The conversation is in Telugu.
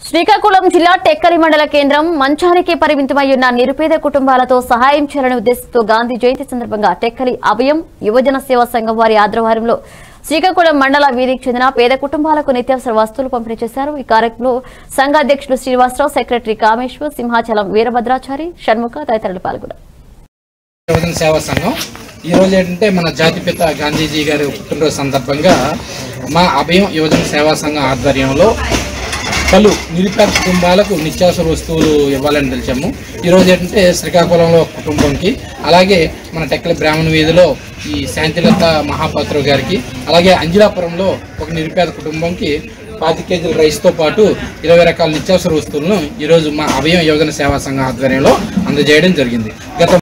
శ్రీకాకుళం జిల్లా టెక్కలి మండల కేంద్రం మంచానికి పరిమితమయ్యున్న నిరుపేద కుటుంబాలతో సహాయం చేయాలనే ఉద్దేశంతో గాంధీ జయంతి సందర్భంగా టెక్కలి అభయం యువజన సేవా సంఘం వారి ఆధ్వర్యంలో శ్రీకాకుళం మండల వీధికి చెందిన పేద కుటుంబాలకు నిత్యావసర వస్తువులు పంపిణీ చేశారు। ఈ కార్యక్రమంలో సంఘ అధ్యక్షుడు శ్రీనివాసరావు, సెక్రటరీ కామేశ్వర్, సింహాచలం వీరభద్రాచారి, షణ్ముఖ తదితరులు పాల్గొన్నారు। యువజన సేవా సంఘం ఈ రోజు ఏంటంటే మన జాతిపిత గాంధీజీ గారి పుట్టినరోజు సందర్భంగా మా అభయం యువజన సేవా సంఘం ఆధ్వర్యంలో పలు నిరుపేద కుటుంబాలకు నిత్యావసర వస్తువులు ఇవ్వాలని తెలిసాము। ఈరోజు ఏంటంటే శ్రీకాకుళంలో ఒక కుటుంబంకి, అలాగే మన టెక్కలి బ్రాహ్మణ వీధిలో ఈ శాంతిలత మహాపాత్ర గారికి, అలాగే అంజిలాపురంలో ఒక నిరుపేద కుటుంబంకి 10 కేజీల రైస్తో పాటు 20 రకాల నిత్యావసర వస్తువులను ఈరోజు మా అభయం యువజన సేవా సంఘం ఆధ్వర్యంలో అందజేయడం జరిగింది।